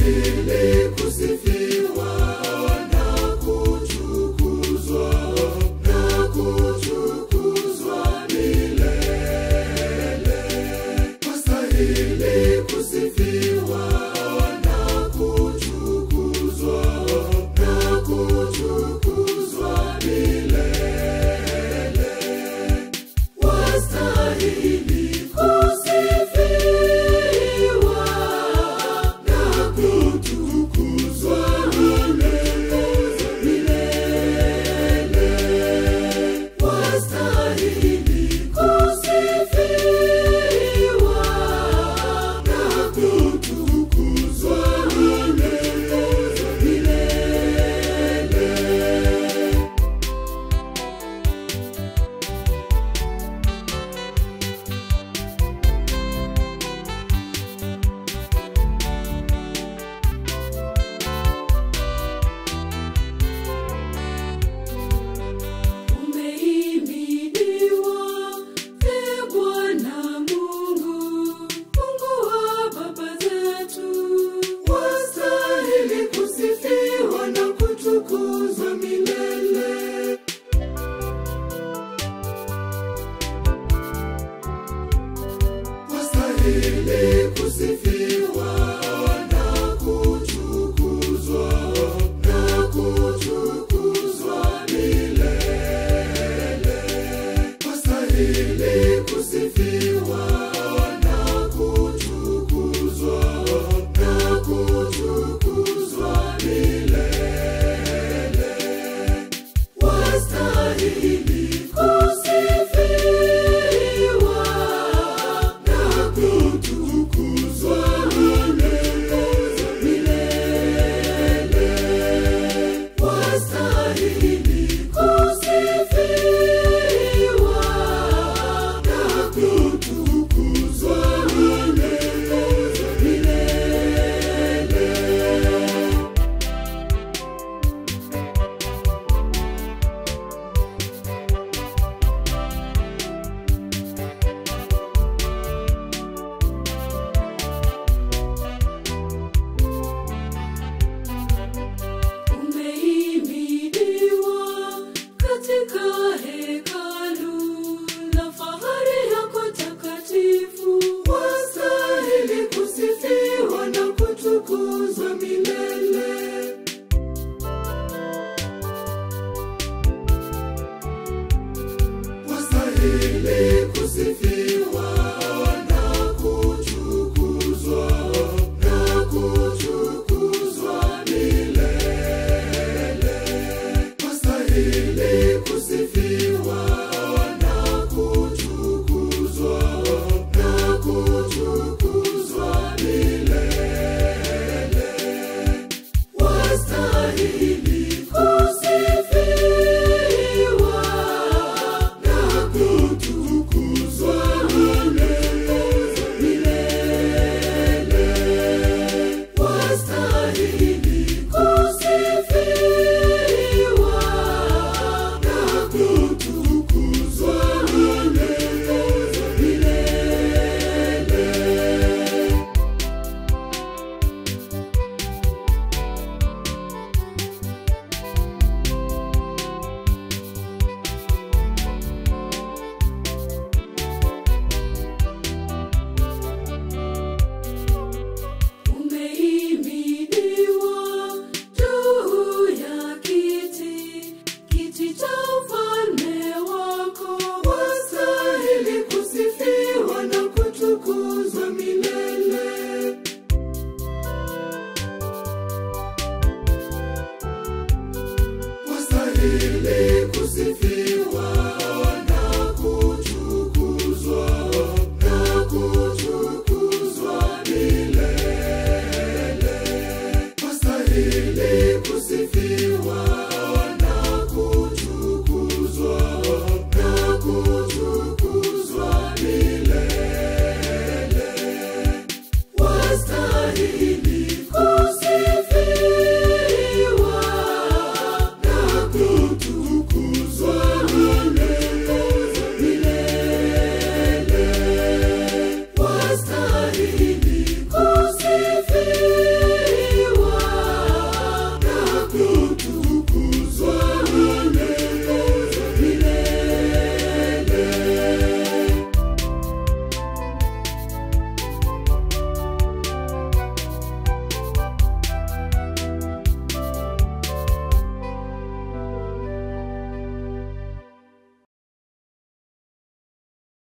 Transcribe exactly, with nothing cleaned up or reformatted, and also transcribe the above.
wastahili kusifiwa na kutukuzwa, na kutukuzwa milele. Wastahili kusifiwa na kutukuzwa, na kutukuzwa milele. Wastahili kusifiwa na kutukuzwa milele. Wastahili kusifiwa na kutukuzwa milele. Wastahili kusifiwa na kutukuzwa, na kutukuzwa milele. Wastahili kusifiwa na kutukuzwa, na kutukuzwa milele. Wastahili kusifiwa na kutukuzwa milele. Wastahili kusifiwa na kutukuzwa milele. Wastahili kusifiwa na kutukuzwa, na kutukuzwa milele. Wastahili kusifiwa na kutukuzwa, na kutukuzwa milele. Wastahili kusifiwa na kutukuzwa milele. Wastahili kusifiwa na kutukuzwa milele. Wastahili kusifiwa na kutukuzwa, na kutukuzwa milele. Wastahili kusifiwa